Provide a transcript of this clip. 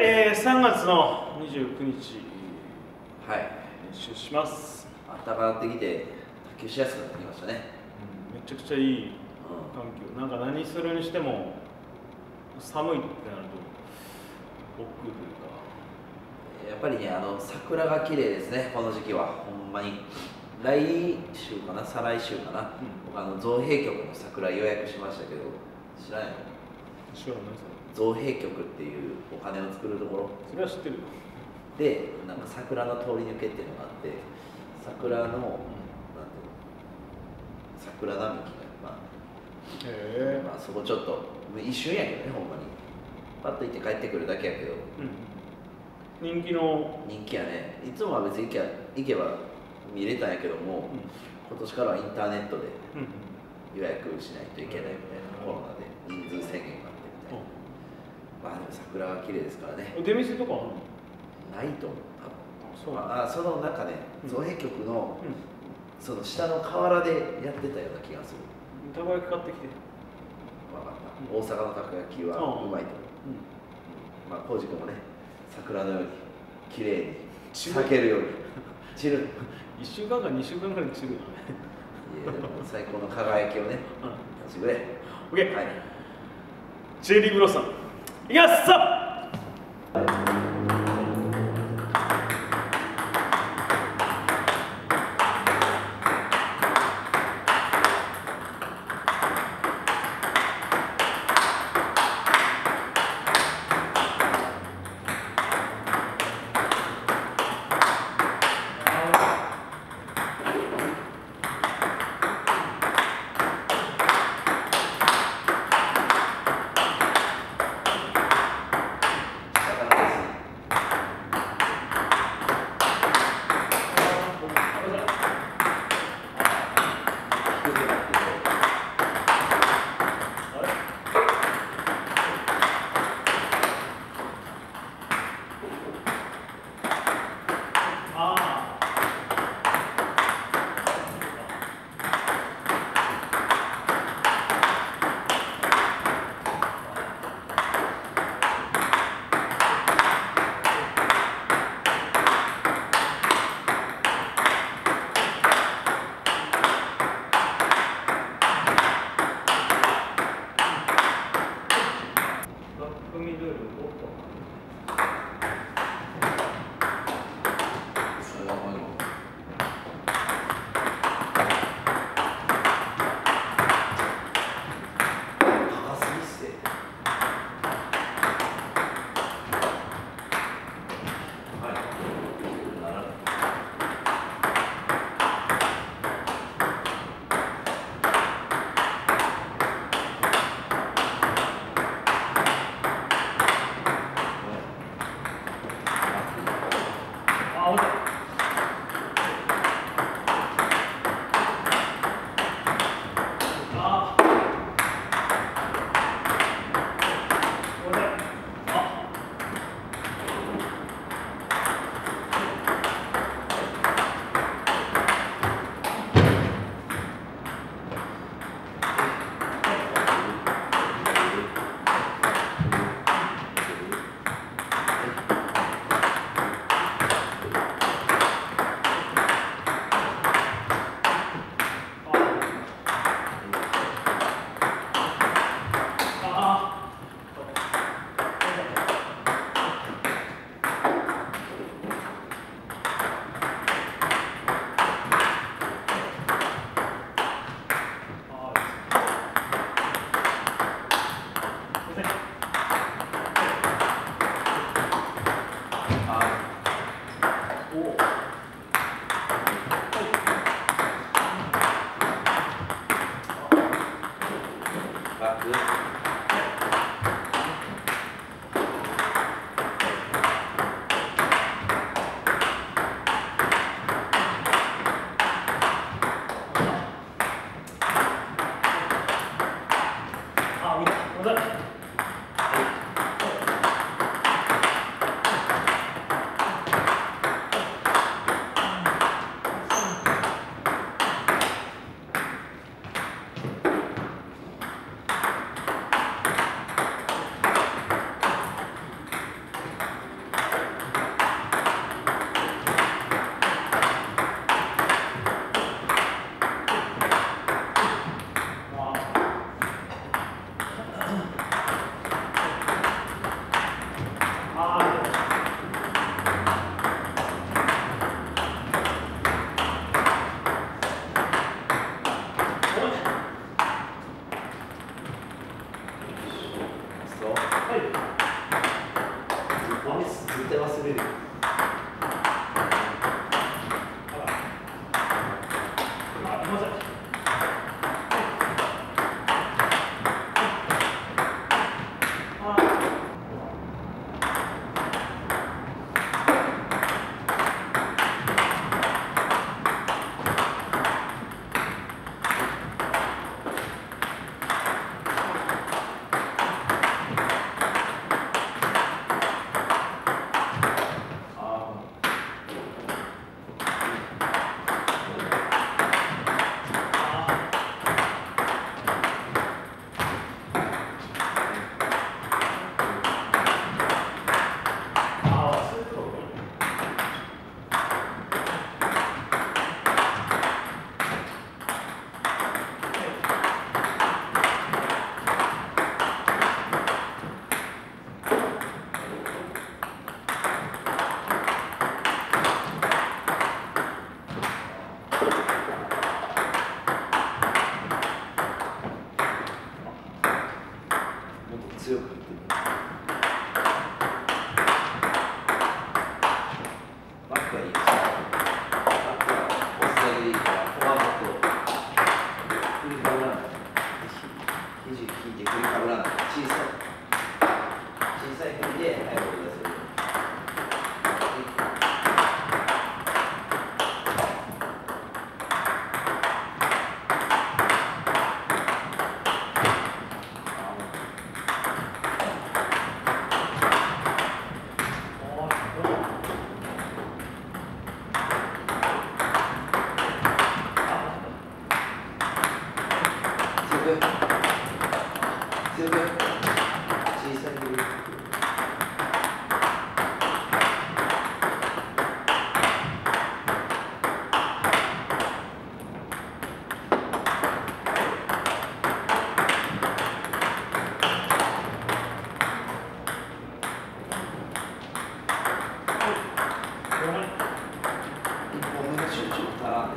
3月の29日、 はい、 練習します。 暖かくなってきて、卓球しやすくなってきましたね。 めちゃくちゃいい環境。なんか何するにしても、寒いってなると、億劫というか。 やっぱりね、桜が綺麗ですね、この時期は。ほんまに。来週かな、再来週かな。僕、造幣局の桜予約しましたけど、知らないの？ 知らないですか？ 造幣局っていうお金を作るところ。 それは知ってるよ。 で、なんか桜の通り抜けっていうのがあって、桜の、なんていうの、桜並木が、まあそこちょっと、一瞬やけどね、ほんまに。パッと行って帰ってくるだけやけど、 人気やね。いつもは別に行けば見れたんやけども、今年からはインターネットで予約しないといけないみたいな、コロナで人数制限があってみたいな。まあでも桜は綺麗ですからね。 出店とかないと思う、多分。その中ね、造幣局の、その下の河原でやってたような気がする。 たこ焼き買ってきて。 分かった。大阪のたこ焼きはうまいと思う。まあ浩司君もね、桜のように綺麗に咲けるように散る。 1週間か2週間ぐらいに散るよね。 いやでも最高の輝きをね、出してくれ。 OK。 はい。 J リーグロッサン。いきますさあ忘れる。強く言ってる。バックはいいですよ。バックは押すだけでいいから、フォアボールと振りかぶらない。肘引いて振りかぶらない。小さい振りで速く出せる。強く小さい振り。1本目の集中足らんね。